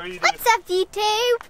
What's up, YouTube?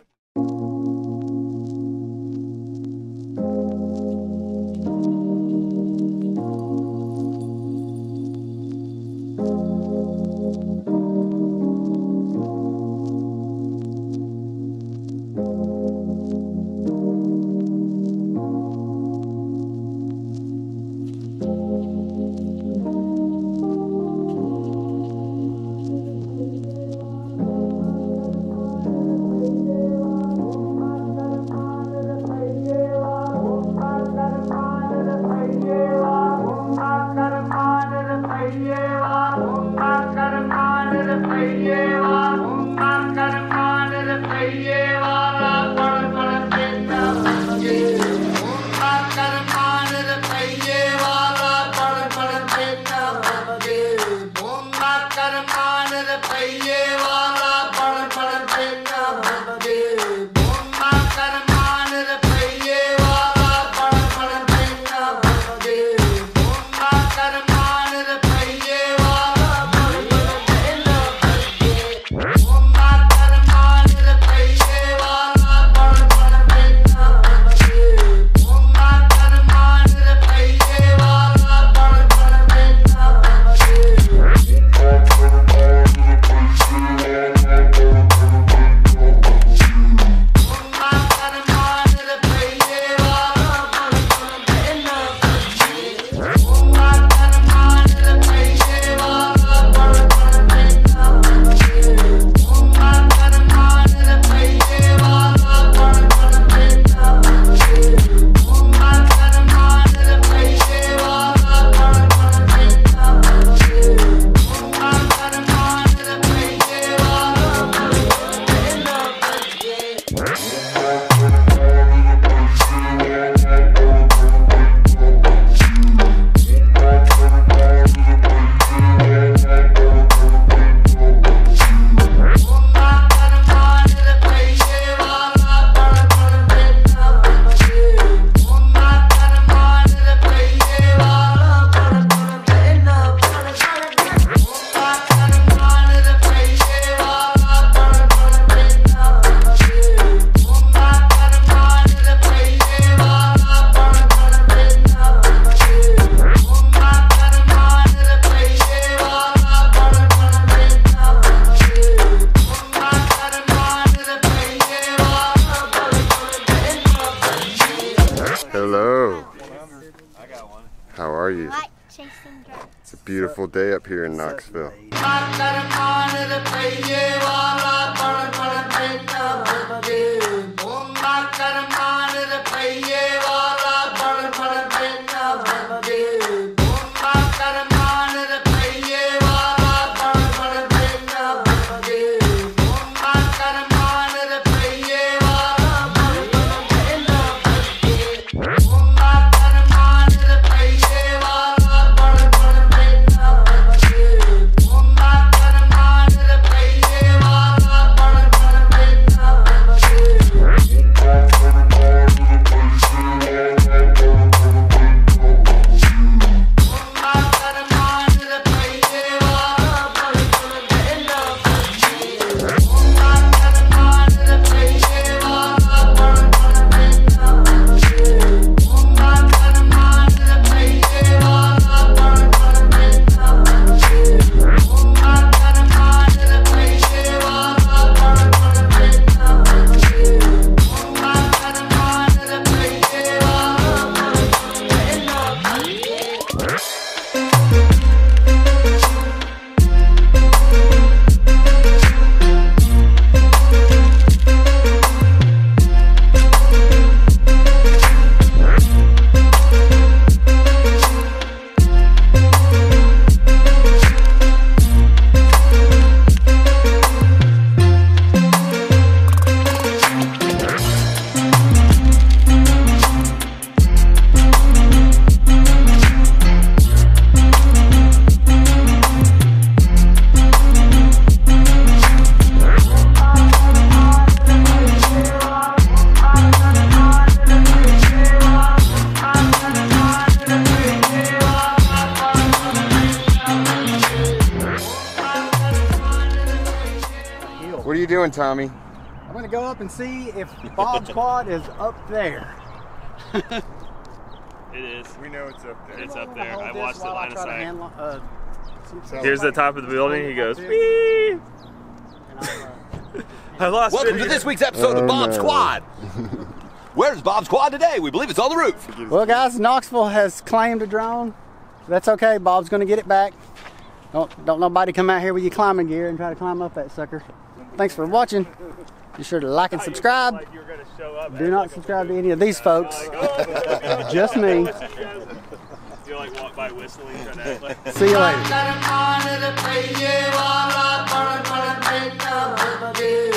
Hello. How are you? It's a beautiful day up here in Knoxville. you doing, Tommy? I'm going to go up and see if Bob's quad is up there. It is. We know it's up there. It's up there. I watched it line of sight. Here's the top of the building. He goes, wee! I lost Welcome to this week's episode of Bob's Quad. Where's Bob's Quad today? We believe it's on the roof. Well, guys, Knoxville has claimed a drone. That's okay. Bob's going to get it back. Don't nobody come out here with your climbing gear and try to climb up that sucker. Thanks for watching. Be sure to like and subscribe. Do not subscribe to any of these folks. Just me. You like walk by whistling. See you later.